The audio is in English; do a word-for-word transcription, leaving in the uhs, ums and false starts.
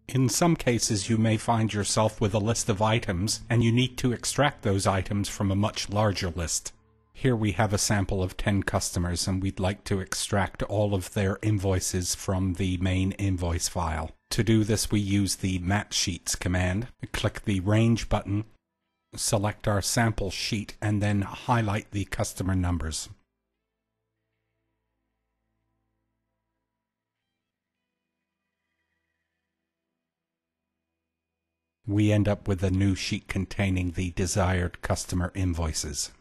In some cases, you may find yourself with a list of items, and you need to extract those items from a much larger list. Here we have a sample of ten customers, and we'd like to extract all of their invoices from the main invoice file. To do this, we use the Match Sheets command. Click the Range button, select our sample sheet, and then highlight the customer numbers. We end up with a new sheet containing the desired customer invoices.